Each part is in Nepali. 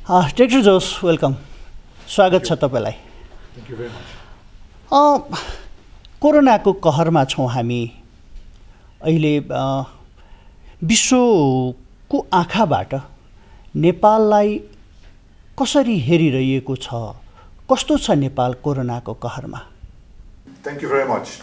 डाक्टर जोस वेलकम, स्वागत छ तपाईलाई। Thank you very much. कोरोनाको कहरमा छौँ हामी अहिले। विश्वको आँखाबाट नेपाललाई कसरी हेरिरहेको छ, कस्तो छ नेपाल कोरोनाको कहरमा? Thank you very much.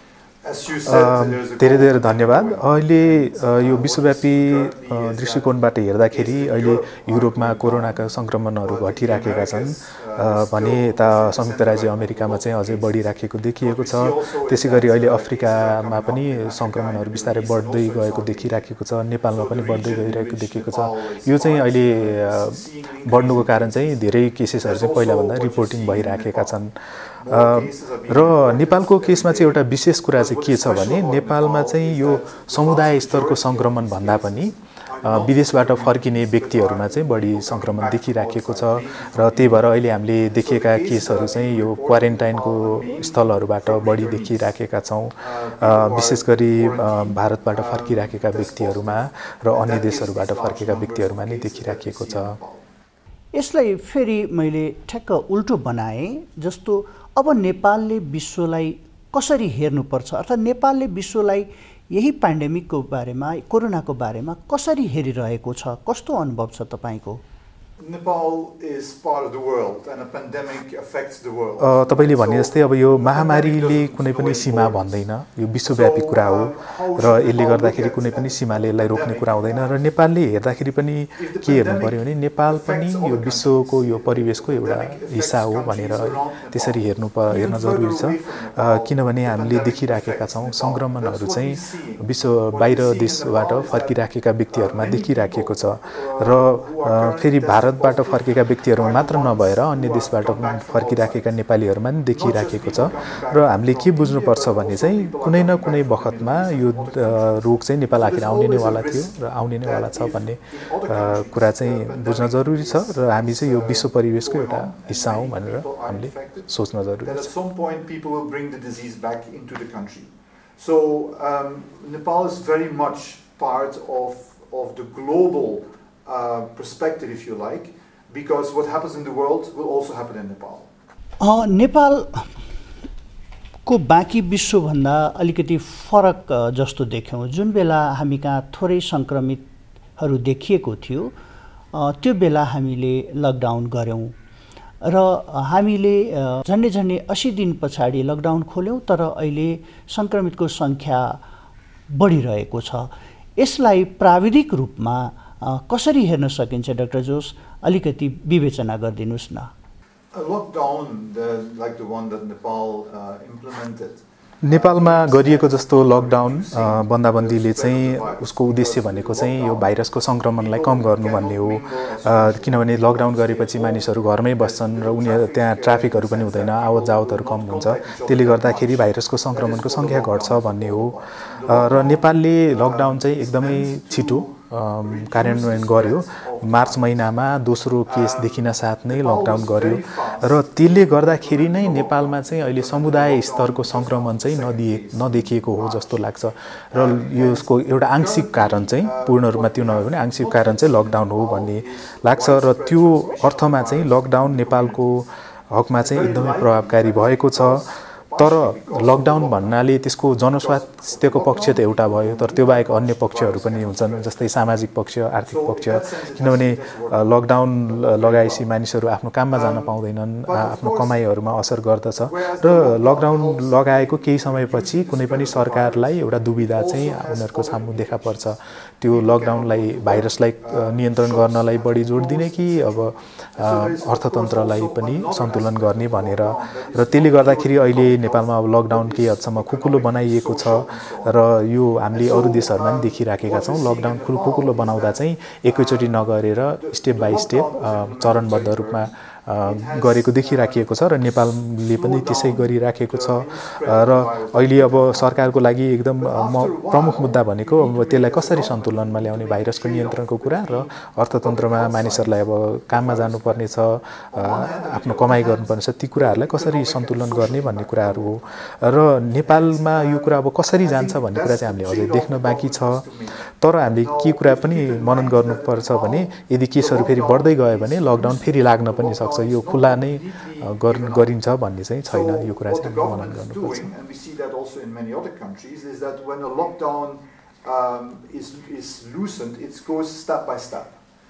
धेरै धेरै धन्यवाद। अहिले यो विश्वव्यापी दृष्टिकोणबाट हेर्दाखेरि अहिले युरोपमा कोरोनाका सङ्क्रमणहरू घटिराखेका छन् भने यता संयुक्त राज्य अमेरिकामा चाहिँ अझै बढिराखेको देखिएको छ। त्यसै गरी अहिले अफ्रिकामा पनि सङ्क्रमणहरू बिस्तारै बढ्दै गएको देखिराखेको छ, नेपालमा पनि बढ्दै गइरहेको देखिएको छ। यो चाहिँ अहिले बढ्नुको कारण चाहिँ धेरै केसेसहरू चाहिँ पहिलाभन्दा रिपोर्टिङ भइराखेका छन्। र नेपालको केसमा चाहिँ एउटा विशेष कुरा चाहिँ के छ भने नेपालमा चाहिँ यो समुदाय स्तरको सङ्क्रमण भन्दा पनि विदेशबाट फर्किने व्यक्तिहरूमा चाहिँ बढी सङ्क्रमण देखिराखेको छ र त्यही भएर अहिले हामीले देखेका केसहरू चाहिँ यो क्वारेन्टाइनको स्थलहरूबाट बढी देखिराखेका छौँ, विशेष गरी भारतबाट फर्किराखेका व्यक्तिहरूमा र अन्य देशहरूबाट फर्केका व्यक्तिहरूमा नै देखिराखेको छ। यसलाई फेरि मैले ठ्याक्क उल्टो बनाएँ, जस्तो अब नेपालले विश्वलाई कसरी हेर्नुपर्छ, अर्थात् नेपालले विश्वलाई यही पेन्डेमिकको बारेमा, कोरोनाको बारेमा कसरी हेरिरहेको छ, कस्तो अनुभव छ तपाईँको? तपाईँले भने जस्तै अब यो महामारीले कुनै पनि सीमा भन्दैन, यो विश्वव्यापी कुरा हो र यसले गर्दाखेरि कुनै पनि सीमाले यसलाई रोक्ने कुरा हुँदैन। र नेपालले हेर्दाखेरि पनि के हेर्नु पर्यो भने नेपाल पनि यो विश्वको यो परिवेशको एउटा हिस्सा हो भनेर त्यसरी हेर्न जरुरी छ। किनभने हामीले देखिराखेका छौँ सङ्क्रमणहरू चाहिँ विश्व बाहिर देशबाट फर्किराखेका व्यक्तिहरूमा देखिराखेको छ र फेरि भारतबाट फर्केका व्यक्तिहरूमा मात्र नभएर अन्य देशबाट फर्किराखेका नेपालीहरूमा पनि देखिराखेको छ। र हामीले के बुझ्नुपर्छ भने चाहिँ कुनै न कुनै बखतमा यो रोग चाहिँ नेपाल आखिर आउने नै वाला थियो र आउने नै वाला छ भन्ने कुरा चाहिँ बुझ्न जरुरी छ र हामी चाहिँ यो विश्व परिवेशको एउटा हिस्सा हौँ भनेर हामीले सोच्न जरुरी छ। So Nepal is very much part of the global perspective, if you like, because what happens in the world will also happen in Nepal. Nepal को बाँकी विश्वभन्दा अलिकति फरक जस्तो देख्यौँ। जुन बेला हामी कहाँ थोरै सङ्क्रमितहरू देखिएको थियो त्यो बेला हामीले लकडाउन गऱ्यौँ र हामीले झन्डै 80 दिन पछाडि लकडाउन खोल्यौँ, तर अहिले सङ्क्रमितको सङ्ख्या बढिरहेको छ। यसलाई प्राविधिक रूपमा कसरी हेर्न सकिन्छ डाक्टर जोस, अलिकति विवेचना गरिदिनुस् न। नेपालमा गरिएको जस्तो लकडाउन बन्दाबन्दीले चाहिँ उसको उद्देश्य भनेको चाहिँ यो भाइरसको सङ्क्रमणलाई कम गर्नु भन्ने हो। किनभने लकडाउन गरेपछि मानिसहरू घरमै बस्छन् र उनीहरू त्यहाँ ट्राफिकहरू पनि हुँदैन, आवत जावतहरू कम हुन्छ, त्यसले गर्दाखेरि भाइरसको सङ्क्रमणको सङ्ख्या घट्छ भन्ने हो। र नेपालले लकडाउन चाहिँ एकदमै छिटो कार्यान्वयन गर्यो। मार्च महिनामा दोस्रो केस देखिन साथ नै लकडाउन गर्यो र त्यसले गर्दाखेरि नै नेपालमा चाहिँ अहिले समुदाय स्तरको सङ्क्रमण चाहिँ नदेखिएको हो जस्तो लाग्छ। र यसको एउटा आंशिक कारण चाहिँ, पूर्ण रूपमा त्यो नभए पनि आंशिक कारण चाहिँ लकडाउन हो भन्ने लाग्छ। र त्यो अर्थमा चाहिँ लकडाउन नेपालको हकमा चाहिँ एकदमै प्रभावकारी भएको छ। तर लकडाउन भन्नाले त्यसको जनस्वास्थ्यको पक्ष त एउटा भयो, तर त्यो बाहेक अन्य पक्षहरू पनि हुन्छन्, जस्तै सामाजिक पक्ष, आर्थिक पक्ष। किनभने लकडाउन लगाएपछि मानिसहरू आफ्नो काममा जान पाउँदैनन्, आफ्नो कमाइहरूमा असर गर्दछ र लकडाउन लगाएको केही समयपछि कुनै पनि सरकारलाई एउटा दुविधा चाहिँ उनीहरूको सामु देखा पर्छ। त्यो लकडाउनलाई, भाइरसलाई नियन्त्रण गर्नलाई बढी जोड दिने कि अब अर्थतन्त्रलाई पनि सन्तुलन गर्ने भनेर। र त्यसले गर्दाखेरि अहिले नेपालमा अब लकडाउन केही हदसम्म खुकुलो बनाइएको छ र यो हामीले अरू देशहरूमा पनि देखिराखेका छौँ। लकडाउन खुकुलो बनाउँदा चाहिँ एकैचोटि नगरेर स्टेप बाई स्टेप चरणबद्ध रूपमा गरेको देखिराखिएको छ र नेपालले पनि त्यसै गरिराखेको छ र अहिले अब सरकारको लागि एकदम प्रमुख मुद्दा भनेको अब त्यसलाई कसरी सन्तुलनमा ल्याउने भाइरसको नियन्त्रणको कुरा र अर्थतन्त्रमा मानिसहरूलाई अब काममा जानुपर्ने छ आफ्नो कमाइ गर्नुपर्ने छ ती कुराहरूलाई कसरी सन्तुलन गर्ने भन्ने कुराहरू हो र नेपालमा यो कुरा अब कसरी जान्छ भन्ने कुरा चाहिँ हामीले अझै देख्न बाँकी छ तर हामीले के कुरा पनि मनन गर्नुपर्छ भने यदि केसहरू फेरि बढ्दै गयो भने लकडाउन फेरि लाग्न पनि सक्छ यो खुला नै गरिन्छ भन्ने चाहिँ छैन यो कुरा चाहिँ मनन गर्नुपर्छ is loosened, it goes step by step.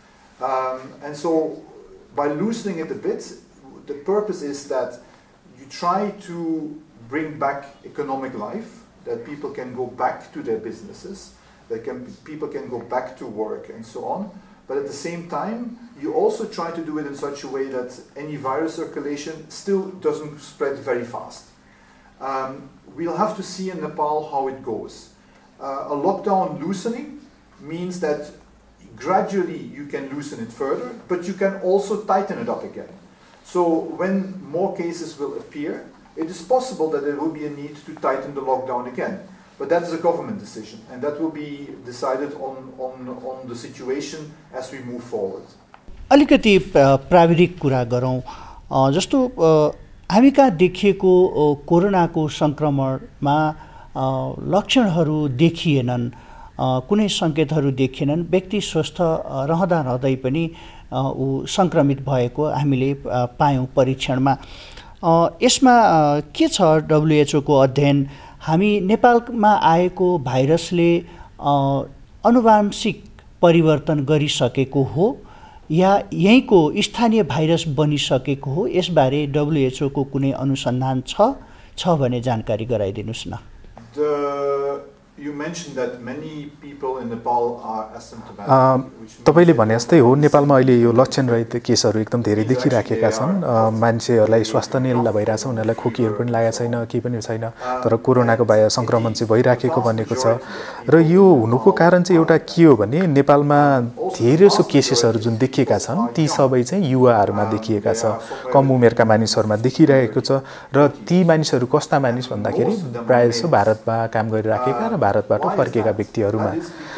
And so by loosening it a bit, the purpose is that you try to bring back economic life, that people can go back to their businesses, people can go back to work and so on. But at the same time, you also try to do it in such a way that any virus circulation still doesn't spread very fast. We'll have to see in Nepal how it goes. A lockdown loosening means that gradually you can loosen it further, but you can also tighten it up again. So when more cases will appear, it is possible that there will be a need to tighten the lockdown again. But that is a government decision, and that will be decided on the situation as we move forward. अलिकति प्राविधिक कुरा गरौँ जस्तो हामी कहाँ देखिएको कोरोनाको संक्रमणमा लक्षणहरू देखिएनन् कुनै संकेतहरू देखिएनन् व्यक्ति स्वस्थ रहँदै पनि ऊ संक्रमित भएको हामीले पायौं परीक्षणमा यसमा के छ WHO को अध्ययन हामी नेपालमा आएको भाइरसले अनुवांशिक परिवर्तन गरिसकेको हो या यहीँको स्थानीय भाइरस बनिसकेको हो यसबारे WHO को कुनै अनुसन्धान छ भने जानकारी गराइदिनुस् न You mentioned that many people in Nepal are asymptomatic. तपाईले भने जस्तै हो नेपालमा अहिले यो लक्षण रहित केसहरू एकदम धेरै देखिराखेका छन् मान्छेहरूलाई स्वास्थ्य नै भइरहेछ उनीहरूलाई खोकीहरू पनि लागेको छैन केही पनि छैन तर कोरोनाको संक्रमण चाहिँ भइराखेको भनेको छ र यो हुनुको कारण चाहिँ एउटा के हो भने नेपालमा धेरै जसो केसेसहरू जुन देखिएका छन् ती सबै चाहिँ युवाहरूमा देखिएका छ कम उमेरका मानिसहरूमा देखिरहेको छ र ती मानिसहरू कस्ता मानिस भन्दाखेरि प्रायः जसो भारतमा काम गरिराखेका र भारतबाट फर्केका व्यक्तिहरूमा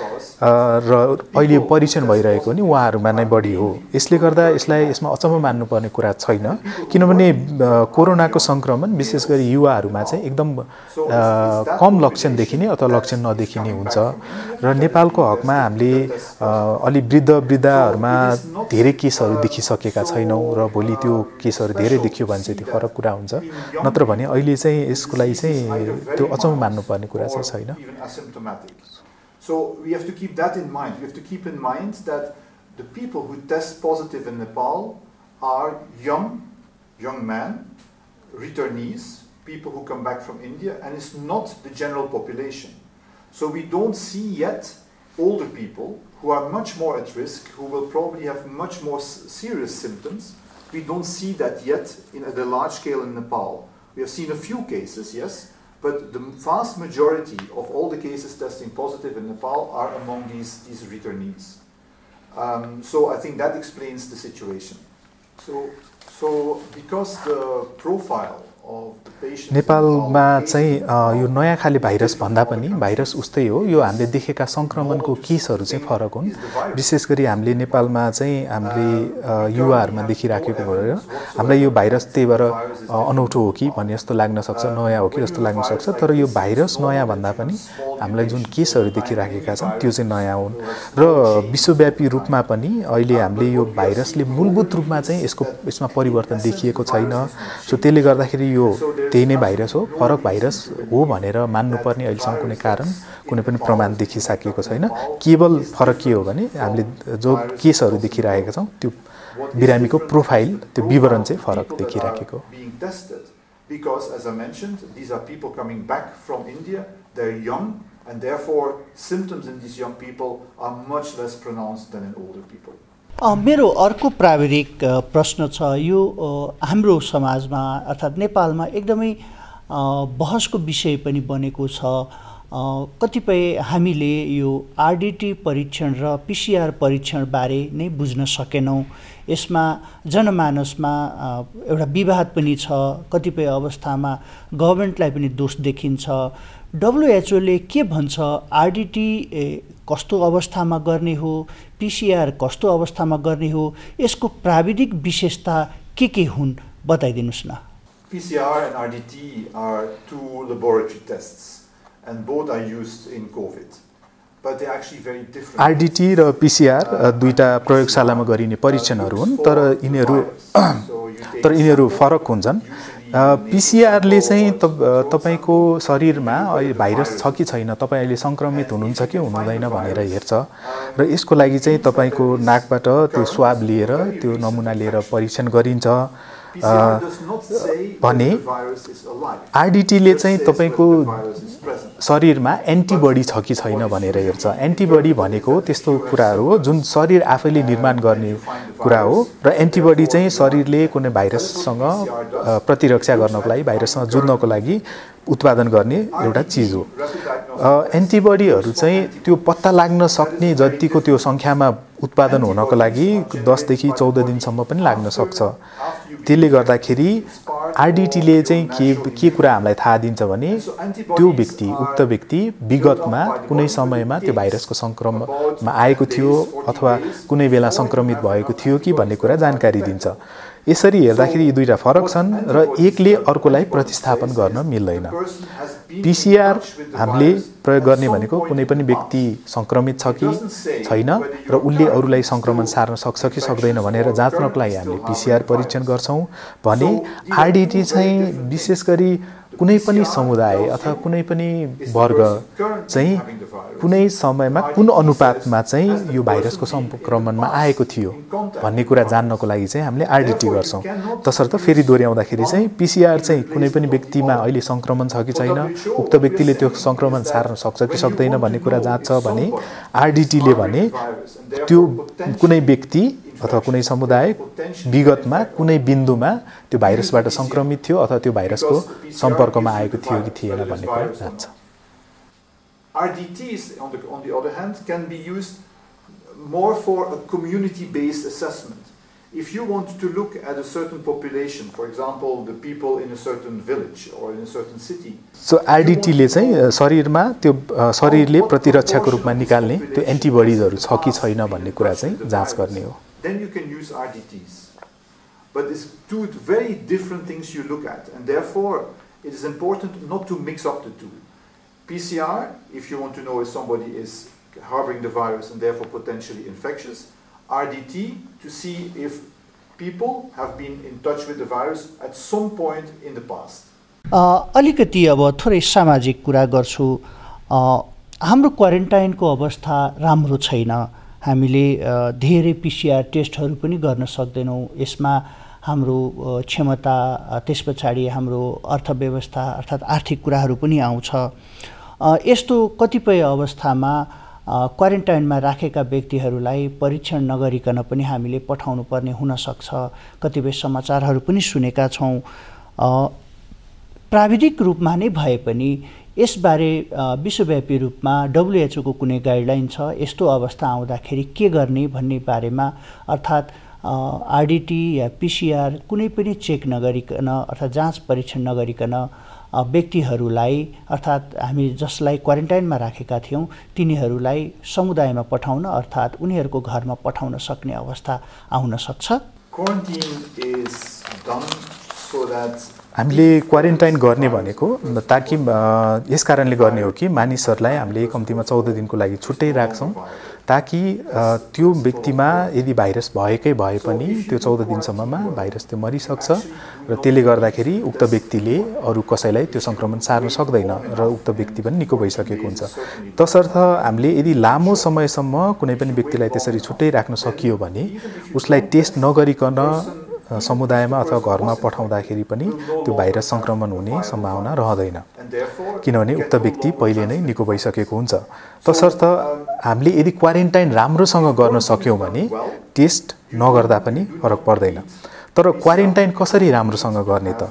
र अहिले परीक्षण भइरहेको नि उहाँहरूमा नै बढी हो यसले गर्दा यसमा अचम्म मान्नुपर्ने कुरा छैन किनभने कोरोनाको संक्रमण विशेष गरी युवाहरूमा चाहिँ एकदम कम लक्षण देखिने अथवा लक्षण नदेखिने हुन्छ र नेपालको हकमा हामीले अलि वृद्धहरूमा धेरै केसहरू देखिसकेका छैनौं र भोलि त्यो केसहरू धेरै देखियो भने चाहिँ त्यो फरक कुरा हुन्छ नत्र भने अहिले चाहिँ यसको लागि चाहिँ त्यो अचम्म मान्नुपर्ने कुरा चाहिँ छैन asymptomatic. So we have to keep that in mind. We have to keep in mind that the people who test positive in Nepal are young men, returnees, people who come back from India, and it's not the general population. So we don't see yet older people who are much more at risk, who will probably have much more serious symptoms. We don't see that yet at a large scale in Nepal. We have seen a few cases, yes, but the vast majority of all the cases testing positive in Nepal are among these returnees. So I think that explains the situation. So because the profile नेपालमा चाहिँ यो नयाँ खाली भाइरस भन्दा पनि भाइरस उस्तै हो यो हामीले देखेका संक्रमणको केसहरू चाहिँ फरक हुन् विशेष गरी हामीले नेपालमा चाहिँ हामीले युवाहरूमा देखिराखेको भएर हामीलाई यो भाइरस त्यही भएर अनौठो हो कि भन्ने जस्तो लाग्न सक्छ नयाँ हो कि जस्तो लाग्न सक्छ तर यो भाइरस नयाँ भन्दा पनि हामीलाई जुन केसहरू देखिराखेका छन् त्यो चाहिँ नयाँ हुन् र विश्वव्यापी रूपमा पनि अहिले हामीले यो भाइरसले मूलभूत रूपमा चाहिँ यसमा परिवर्तन देखिएको छैन सो त्यसले गर्दाखेरि यो त्यही नै भाइरस हो फरक भाइरस हो भनेर मान्नुपर्ने अहिलेसम्म कुनै कारण कुनै पनि प्रमाण देखिसकेको छैन केवल फरक के हो भने हामीले जो केसहरू देखिरहेका छौं त्यो बिरामीको प्रोफाइल त्यो विवरण चाहिँ फरक देखिराखेको because as I mentioned these are people coming back from India they're young and therefore symptoms in these young people are much less pronounced than in older people मेरो अर्को प्राविधिक प्रश्न छ यो हाम्रो समाजमा अर्थात् नेपालमा एकदमै बहसको विषय पनि बनेको छ कतिपय हामीले यो आरडीटी परीक्षण र पीसीआर परीक्षण बारे नै बुझ्न सकेनौं। यसमा जनमानसमा एउटा विवाद पनि छ। कतिपय अवस्थामा गभर्नमेन्टलाई पनि दोष देखिन्छ। WHO ले के भन्छ, आरडीटी कस्तो अवस्थामा गर्ने हो, पीसीआर कस्तो अवस्थामा गर्ने हो, यसको प्राविधिक विशेषता के हुन् बताइदिनुस् न। PCR and RDT are two laboratory tests and both are used in COVID. But they're actually very different. RDT र PCR दुईटा प्रयोगशालामा गरिने परीक्षणहरू हुन्, तर यिनीहरू फरक हुन्छन्। पीसीआरले चाहिँ तपाईको शरीरमा भाइरस छ कि छैन, तपाई अहिले संक्रमित हुनुहुन्छ कि हुनुहुँदैन भनेर हेर्छ र यसको लागि चाहिँ तपाईको नाकबाट त्यो स्वाब लिएर त्यो नमुना लिएर परीक्षण गरिन्छ भने आरडीटीले चाहिँ तपाईको शरीरमा एन्टिबडी छ कि छैन भनेर हेर्छ। एन्टिबडी भनेको त्यस्तो कुराहरू हो जुन शरीर आफैले निर्माण गर्ने कुरा हो र एन्टिबडी चाहिँ शरीरले कुनै भाइरससँग प्रतिरक्षा गर्नको लागि, भाइरससँग जुझ्नको लागि उत्पादन गर्ने एउटा चिज हो। एन्टिबडीहरू चाहिँ त्यो पत्ता लाग्न सक्ने जतिको त्यो संख्यामा उत्पादन हुनको लागि 10 देखि 14 दिनसम्म पनि लाग्न सक्छ। त्यसले गर्दाखेरि आरडीटीले चाहिँ के कुरा हामीलाई थाहा दिन्छ भने त्यो व्यक्ति, उक्त व्यक्ति विगतमा कुनै समयमा त्यो भाइरसको संक्रमणमा आएको थियो अथवा कुनै बेला संक्रमित भएको थियो कि भन्ने कुरा जानकारी दिन्छ। यसरी हेर्दाखेरि यी दुईटा फरक छन् र एकले अर्कोलाई प्रतिस्थापन गर्न मिल्दैन। पीसीआर हामीले प्रयोग गर्ने भनेको कुनै पनि व्यक्ति संक्रमित छ कि छैन र उसले अरूलाई संक्रमण सार्न सक्छ कि सक्दैन भनेर जाँच्नको लागि हामीले पीसीआर परीक्षण गर्छौं भने आरडीटी चाहिँ विशेष गरी कुनै पनि समुदाय अथवा कुनै पनि वर्ग चाहिँ कुनै समयमा कुन अनुपातमा चाहिँ यो भाइरसको संक्रमणमा आएको थियो भन्ने कुरा जान्नको लागि चाहिँ हामीले आरडीटी गर्छौं। तसर्थ फेरि दोहोर्याउँदाखेरि चाहिँ पीसीआर चाहिँ कुनै पनि व्यक्तिमा अहिले संक्रमण छ कि छैन, उक्त व्यक्तिले त्यो संक्रमण सार्न सक्छ कि सक्दैन भन्ने कुरा जाँच्छ भने आरडीटीले भने त्यो कुनै व्यक्ति अथवा कुनै समुदाय विगतमा कुनै बिन्दुमा त्यो भाइरसबाट संक्रमित थियो अथवा त्यो भाइरसको सम्पर्कमा आएको थियो कि थिएन भन्ने कुरा जान्छ। RDTs on the other hand can be used more for a community based assessment. If you want to look at a certain population, for example the people in a certain village or in a certain city, so RDT ले चाहिँ शरीरमा त्यो शरीरले प्रतिरक्षाको रूपमा निकाल्ने त्यो एन्टिबडीजहरु छ कि छैन भन्ने कुरा चाहिँ जाँच गर्ने हो। Then you can use RDTs. But it's two very different things you look at, and therefore it is important not to mix up the two. PCR, if you want to know if somebody is harboring the virus and therefore potentially infectious. RDT, to see if people have been in touch with the virus at some point in the past. अलिकति अब थोरै सामाजिक कुरा गर्छु। हाम्रो क्वारेन्टाइनको अवस्था राम्रो छैन। हामीले धेरै पीसीआर टेस्टहरू पनि गर्न सक्दैनौं। यसमा हाम्रो क्षमता, त्यसपछि हाम्रो अर्थव्यवस्था अर्थात् आर्थिक कुराहरू पनि आउँछ। यस्तो कतिपय अवस्थामा क्वारेन्टाइनमा राखेका व्यक्तिहरूलाई परीक्षण नगरिकन पनि हामीले पठाउनु पर्ने हुन सक्छ। कतिपय समाचारहरू पनि सुनेका छौं। प्राविधिक रूपमा नै भए पनि यसबारे विश्वव्यापी रूपमा WHO को कुनै गाइडलाइन छ यस्तो अवस्था आउँदाखेरि के गर्ने भन्ने बारेमा, अर्थात् आरडीटी या पीसीआर कुनै पनि चेक नगरिकन अर्थात् जाँच परीक्षण नगरिकन व्यक्तिहरूलाई अर्थात् हामी जसलाई क्वारेन्टाइनमा राखेका थियौं तिनीहरूलाई समुदायमा पठाउन अर्थात् उनीहरूको घरमा पठाउन सक्ने अवस्था आउन सक्छ। Quarantine is done so that हामीले क्वारेन्टाइन गर्ने भनेको ताकि यस कारणले गर्ने हो कि मानिसहरूलाई हामीले कम्तीमा 14 दिनको लागि छुट्टै राख्छौं ताकि त्यो व्यक्तिमा यदि भाइरस भएकै भए पनि त्यो 14 दिनसम्ममा भाइरस त्यो मरिसक्छ र त्यसले गर्दाखेरि उक्त व्यक्तिले अरु कसैलाई त्यो संक्रमण सार्न सक्दैन र उक्त व्यक्ति पनि निको भइसकेको हुन्छ। तसर्थ हामीले यदि लामो समयसम्म कुनै पनि व्यक्तिलाई त्यसरी छुट्टै राख्न सकियो भने उसलाई टेस्ट नगरिकन समुदायमा अथवा घरमा पठाउँदाखेरि पनि त्यो भाइरस संक्रमण हुने सम्भावना रहँदैन किनभने उक्त व्यक्ति पहिले नै निको भइसकेको हुन्छ। तसर्थ हामीले यदि क्वारेन्टाइन राम्रोसँग गर्न सक्यौं भने टेस्ट नगर्दा पनि फरक पर्दैन। तर क्वारेन्टाइन कसरी राम्रोसँग गर्ने त?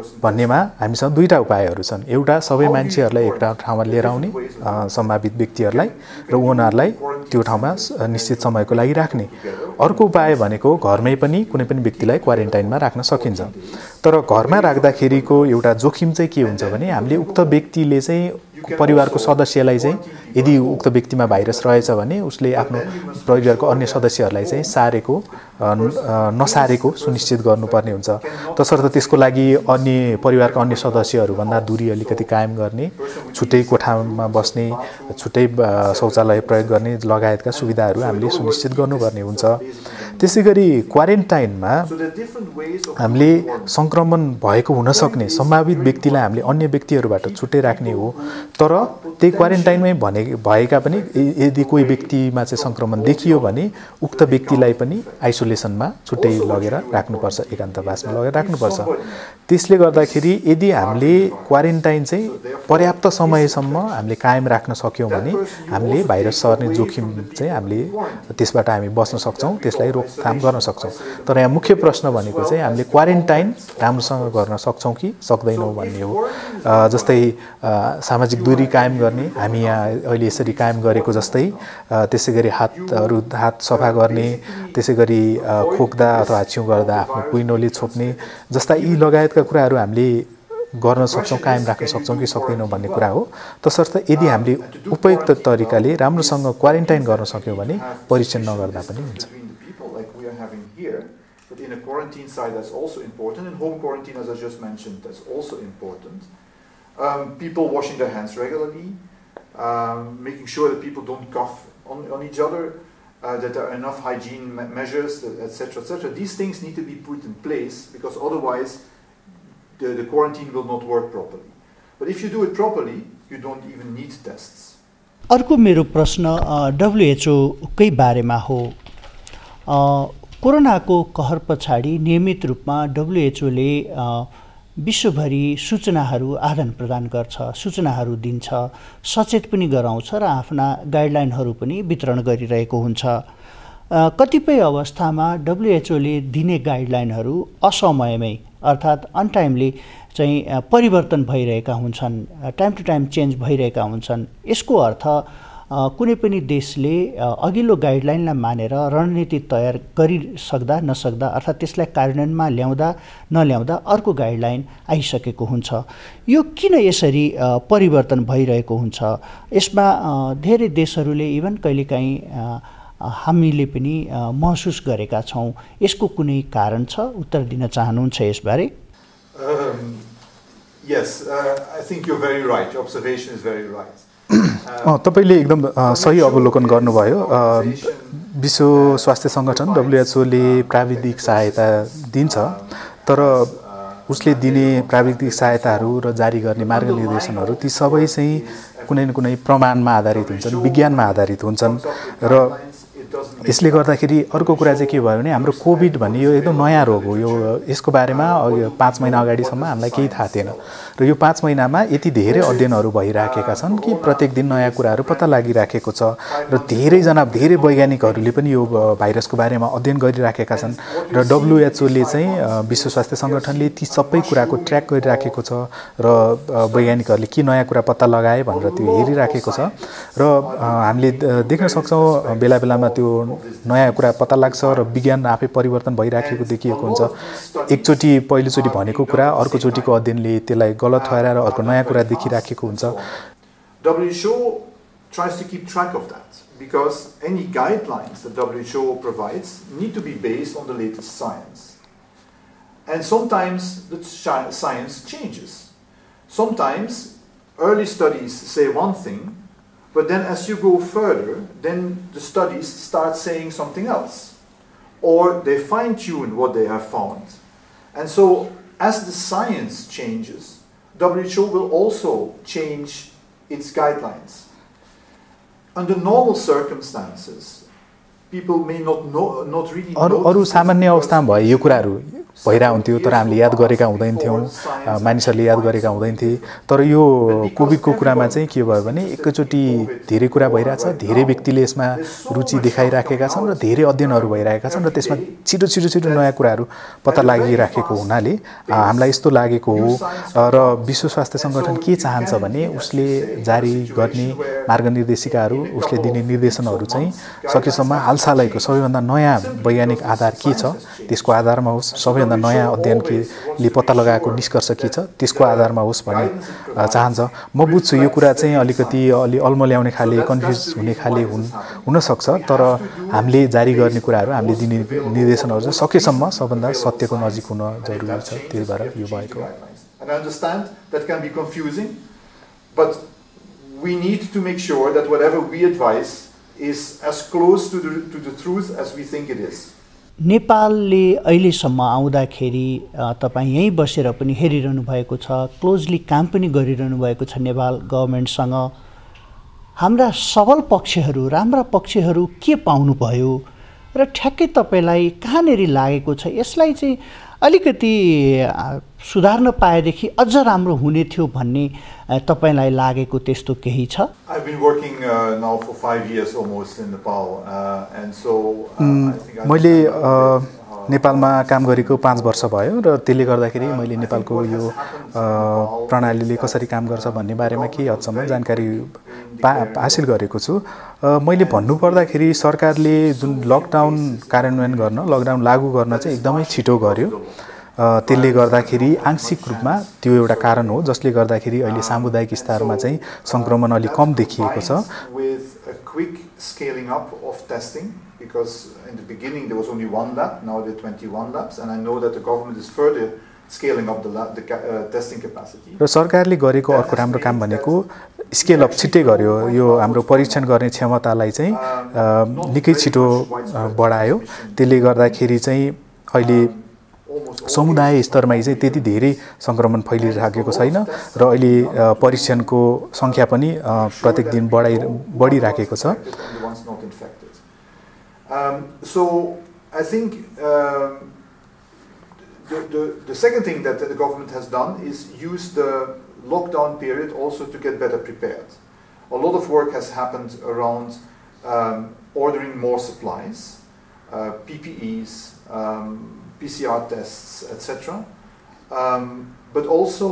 भन्नेमा हामीसँग दुईटा उपायहरू छन्। एउटा सबै मान्छेहरूलाई एउटा ठाउँमा लिएर आउने सम्भावित व्यक्तिहरूलाई र उनीहरूलाई त्यो ठाउँमा निश्चित समयको लागि राख्ने। अर्को उपाय भनेको घरमै पनि कुनै पनि व्यक्तिलाई क्वारेन्टाइनमा राख्न सकिन्छ। तर घरमा राख्दाखेरिको एउटा जोखिम चाहिँ के हुन्छ भने हामीले उक्त व्यक्तिले चाहिँ परिवारको सदस्यलाई चाहिँ यदि उक्त व्यक्तिमा भाइरस रहेछ भने उसले आफ्नो परिवारको अन्य सदस्यहरूलाई चाहिँ नसारेको सुनिश्चित गर्नुपर्ने हुन्छ। तसर्थ त्यसको लागि अन्य परिवारका अन्य सदस्यहरूभन्दा दूरी अलिकति कायम गर्ने, छुट्टै कोठामा बस्ने, छुट्टै शौचालय प्रयोग गर्ने लगायतका सुविधाहरू हामीले सुनिश्चित गर्नुपर्ने हुन्छ। त्यसैगरी क्वारेन्टाइनमा हामीले सङ्क्रमण भएको हुन सक्ने सम्भावित व्यक्तिलाई हामीले अन्य व्यक्तिहरूबाट छुट्टै राख्ने हो। तर त्यही क्वारेन्टाइनमै भएका पनि यदि कोही व्यक्तिमा चाहिँ सङ्क्रमण देखियो भने उक्त व्यक्तिलाई पनि आइसोलेसनमा छुट्टै लगेर राख्नुपर्छ, एकान्तवासमा लगेर राख्नुपर्छ। त्यसले गर्दाखेरि यदि हामीले क्वारेन्टाइन चाहिँ पर्याप्त समयसम्म हामीले कायम राख्न सक्यौँ भने हामीले भाइरस सर्ने जोखिम चाहिँ हामीले त्यसबाट हामी बस्न सक्छौँ, त्यसलाई रोकथाम गर्न सक्छौँ। तर यहाँ मुख्य प्रश्न भनेको चाहिँ हामीले क्वारेन्टाइन राम्रोसँग गर्न सक्छौँ कि सक्दैनौँ भन्ने हो। जस्तै सामाजिक दूरी कायम गर्ने, हामी यहाँ अहिले यसरी कायम गरेको जस्तै, त्यसै गरी हात सफा गर्ने, त्यसै गरी खोक्दा अथवा हाच्छिउँ गर्दा आफ्नो कुइनोले छोप्ने जस्ता यी लगायतका कुराहरू हामीले गर्न सक्छौँ, कायम राख्न सक्छौँ कि सक्दैनौँ भन्ने कुरा हो। तसर्थ यदि हामीले उपयुक्त तरिकाले राम्रोसँग क्वारेन्टाइन गर्न सक्यौँ भने परीक्षण नगर्दा पनि हुन्छ। But in a quarantine site, that's also important. And home quarantine, as I just mentioned, that's also important. People washing their hands regularly, making sure that people don't cough on each other, that there are enough hygiene measures, etc., etc. These things need to be put in place because otherwise the quarantine will not work properly. But if you do it properly, you don't even need tests. अर्को मेरो प्रश्न WHO कै बारेमा हो। कोरोनाको कहर पछाडि नियमित रूपमा WHO ले विश्वभरि सूचनाहरू आदान प्रदान गर्छ, सूचनाहरू दिन्छ, सचेत पनि गराउँछ र आफ्ना गाइडलाइनहरू पनि वितरण गरिरहेको हुन्छ। कतिपय अवस्थामा WHO ले दिने गाइडलाइनहरू असमयमै अर्थात् अनटाइमली चाहिँ परिवर्तन भइरहेका हुन्छन्, टाइम टु टाइम चेन्ज भइरहेका हुन्छन्। यसको अर्थ कुनै पनि देशले अघिल्लो गाइडलाइनलाई मानेर रणनीति तयार गरिसक्दा नसक्दा अर्थात् त्यसलाई कार्यान्वयनमा ल्याउँदा नल्याउँदा अर्को गाइडलाइन आइसकेको हुन्छ। यो किन यसरी परिवर्तन भइरहेको हुन्छ? यसमा धेरै देशहरूले इभन कहिलेकाहीँ हामीले पनि महसुस गरेका छौँ। यसको कुनै कारण छ? उत्तर दिन चाहनुहुन्छ यसबारे? Yes, I think you're very right. Your observation is very right. तपाईले एकदम सही अवलोकन गर्नुभयो। विश्व स्वास्थ्य सङ्गठन WHO ले प्राविधिक सहायता दिन्छ, तर उसले दिने प्राविधिक सहायताहरू र जारी गर्ने मार्गनिर्देशनहरू ती सबै चाहिँ कुनै न कुनै प्रमाणमा आधारित हुन्छन्, विज्ञानमा आधारित हुन्छन्। र यसले गर्दाखेरि अर्को कुरा चाहिँ के भयो भने हाम्रो कोभिड भन्ने यो एकदम नयाँ रोग हो। यो यसको बारेमा 5 महिना अगाडिसम्म हामीलाई केही थाहा थिएन र यो 5 महिनामा यति धेरै अध्ययनहरू भइराखेका छन् कि प्रत्येक दिन नयाँ कुराहरू पत्ता लागिराखेको छ र धेरै वैज्ञानिकहरूले पनि यो भाइरसको बारेमा अध्ययन गरिराखेका छन् र WHO ले चाहिँ विश्व स्वास्थ्य सङ्गठनले ती सबै कुराको ट्र्याक गरिराखेको छ र वैज्ञानिकहरूले के नयाँ कुरा पत्ता लगाए भनेर त्यो हेरिराखेको छ र हामीले देख्न सक्छौँ बेला बेलामा त्यो नयाँ कुरा पत्ता लाग्छ र विज्ञान आफै परिवर्तन भइराखेको देखिएको हुन्छ। पहिलोचोटि भनेको कुरा अर्कोचोटिको अध्ययनले त्यसलाई गलत ठहराएर अर्को नयाँ कुरा देखिराखेको हुन्छ। WHO tries to keep track of that because any guidelines that WHO provides need to be based on the latest science. And sometimes the science changes. Sometimes early studies say one thing, but then as you go further, then the studies start saying something else. Or they fine-tune what they have found. And so as the science changes, WHO will also change its guidelines. Under normal circumstances, people may not really know. अरु सामान्य अवस्थामा भए यो कुराहरू भइरा हुन्थ्यो तर हामीले याद गरेका हुँदैन थियौँ, मानिसहरूले याद गरेका हुँदैन थिए। तर यो कोभिडको कुरामा चाहिँ के भयो भने एकैचोटि धेरै कुरा भइरहेछ, धेरै व्यक्तिले यसमा रुचि देखाइराखेका छन् र धेरै अध्ययनहरू भइरहेका छन् र त्यसमा छिटो छिटो छिटो नयाँ कुराहरू पत्ता लागिराखेको हुनाले हामीलाई यस्तो लागेको हो। र विश्व स्वास्थ्य सङ्गठन के चाहन्छ भने उसले जारी गर्ने मार्गनिर्देशिकाहरू, उसले दिने निर्देशनहरू चाहिँ सकेसम्म हालसालैको सबैभन्दा नयाँ वैज्ञानिक आधार के छ त्यसको आधारमा होस्, सबैभन्दा नयाँ अध्ययनले पत्ता लगाएको निष्कर्ष के छ त्यसको आधारमा होस् भन्ने चाहन्छ। म बुझ्छु यो कुरा चाहिँ अलिकति अल्मल्याउने खाले, कन्फ्युज हुने खाले हुनसक्छ, तर हामीले जारी गर्ने कुराहरू, हामीले दिने निर्देशनहरू चाहिँ सकेसम्म सबभन्दा सत्यको नजिक हुन जरुरी छ। त्यही भएर यो भएको हो। And I understand that can be confusing, but we need to make sure that whatever we advise is as close to the truth as we think it is. नेपालले अहिलेसम्म आउँदाखेरि तपाईँ यहीँ बसेर पनि हेरिरहनु भएको छ, क्लोजली काम पनि गरिरहनु भएको छ नेपाल गभर्मेन्टसँग। हाम्रा सबल पक्षहरू, राम्रा पक्षहरू के पाउनुभयो र ठ्याक्कै तपाईँलाई कहाँनिर लागेको छ, यसलाई चाहिँ अलिकति सुधार्न पाएदेखि अझ राम्रो हुने थियो भन्ने तपाईलाई लागेको त्यस्तो केही छ? I've been working now for 5 years almost in Nepal, and so I think मैले नेपालमा काम गरेको 5 वर्ष भयो र त्यसले गर्दाखेरि मैले नेपालको यो प्रणालीले कसरी काम गर्छ भन्ने बारेमा केही हदसम्म जानकारी हासिल गरेको छु। मैले भन्नुपर्दाखेरि सरकारले जुन लकडाउन कार्यान्वयन गर्न, लकडाउन लागू गर्न चाहिँ एकदमै छिटो गर्यो। त्यसले गर्दाखेरि आंशिक रूपमा त्यो एउटा कारण हो जसले गर्दाखेरि अहिले सामुदायिक स्तरमा चाहिँ संक्रमण अलि कम देखिएको छ। Because in the beginning there was only 1 lab, now there are 21 labs, and I know that the government is further scaling up the testing capacity. र सरकारले गरेको अर्को राम्रो काम भनेको स्केल अप छिटै गर्यो। यो हाम्रो परीक्षण गर्ने क्षमतालाई चाहिँ निकै छिटो बढायो। त्यसले गर्दाखेरि चाहिँ अहिले समुदाय स्तरमा चाहिँ त्यति धेरै संक्रमण फैलिरहेको छैन र अहिले परीक्षणको संख्या पनि प्रत्येक दिन बढिरहेको छ। So I think the second thing that the government has done is use the lockdown period also to get better prepared. A lot of work has happened around ordering more supplies, PPEs, PCR tests, etc. But also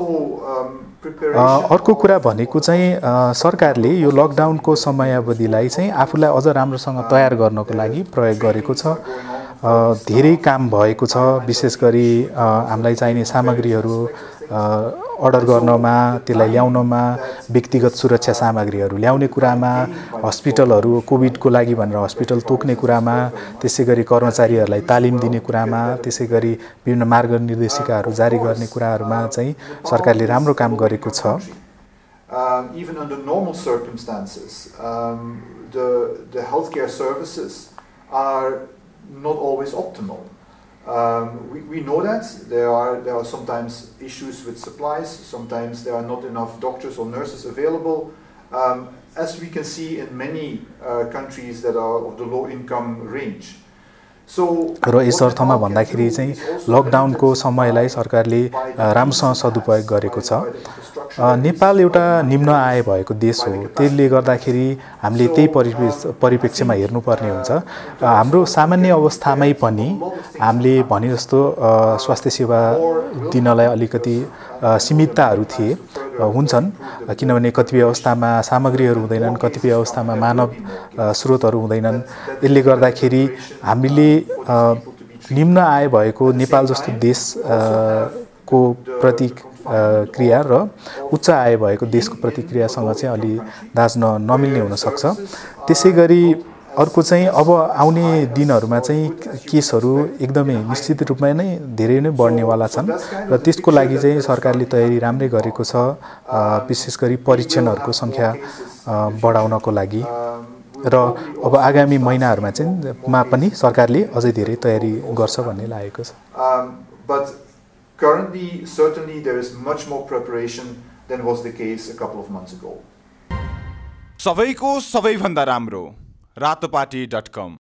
अर्को कुरा भनेको चाहिँ सरकारले यो लकडाउनको समयावधिलाई चाहिँ आफूलाई अझ राम्रोसँग तयार गर्नको लागि प्रयोग गरेको छ। धेरै काम भएको छ, विशेष गरी हामीलाई चाहिने सामग्रीहरू अर्डर गर्नमा, त्यसलाई ल्याउनमा, व्यक्तिगत सुरक्षा सामग्रीहरू ल्याउने कुरामा, हस्पिटलहरू कोभिडको लागि भनेर हस्पिटल तोक्ने कुरामा, त्यसै गरी कर्मचारीहरूलाई तालिम दिने कुरामा, त्यसै गरी विभिन्न मार्गनिर्देशिकाहरू जारी गर्ने कुराहरूमा चाहिँ सरकारले राम्रो काम गरेको छ। Even under normal circumstances, the healthcare services are not always optimal. We know that there are sometimes issues with supplies, sometimes there are not enough doctors or nurses available, as we can see in many countries that are of the low income range. र यस अर्थमा भन्दाखेरि चाहिँ लकडाउनको समयलाई सरकारले राम्रोसँग सदुपयोग गरेको छ। नेपाल एउटा निम्न आय भएको देश हो, त्यसले गर्दाखेरि हामीले त्यही परिप्रेक्ष्यमा हेर्नुपर्ने हुन्छ। हाम्रो सामान्य अवस्थामै पनि हामीले भने जस्तो स्वास्थ्य सेवा दिनलाई अलिकति सीमितताहरू थिए हुन्छन्, किनभने कतिपय अवस्थामा सामग्रीहरू हुँदैनन्, कतिपय अवस्थामा मानव स्रोतहरू हुँदैनन्। यसले गर्दाखेरि हामीले निम्न आय भएको नेपाल जस्तो देश को प्रतिक्रिया र उच्च आय भएको देशको प्रतिक्रियासँग चाहिँ अलि दाज्न नमिल्ने हुनसक्छ। त्यसै गरी अर्को चाहिँ अब आउने दिनहरूमा चाहिँ केसहरू एकदमै निश्चित रूपमा नै धेरै नै बढ्नेवाला छन् र त्यसको लागि चाहिँ सरकारले तयारी राम्रै गरेको छ, विशेष गरी परीक्षणहरूको सङ्ख्या बढाउनको लागि। र अब आगामी महिनाहरूमा चाहिँ पनि सरकारले अझै धेरै तयारी गर्छ भन्ने लागेको छ। But currently, certainly there is much more preparation than was the case a couple of months ago. सबैको सबैभन्दा राम्रो रातोपाटी.com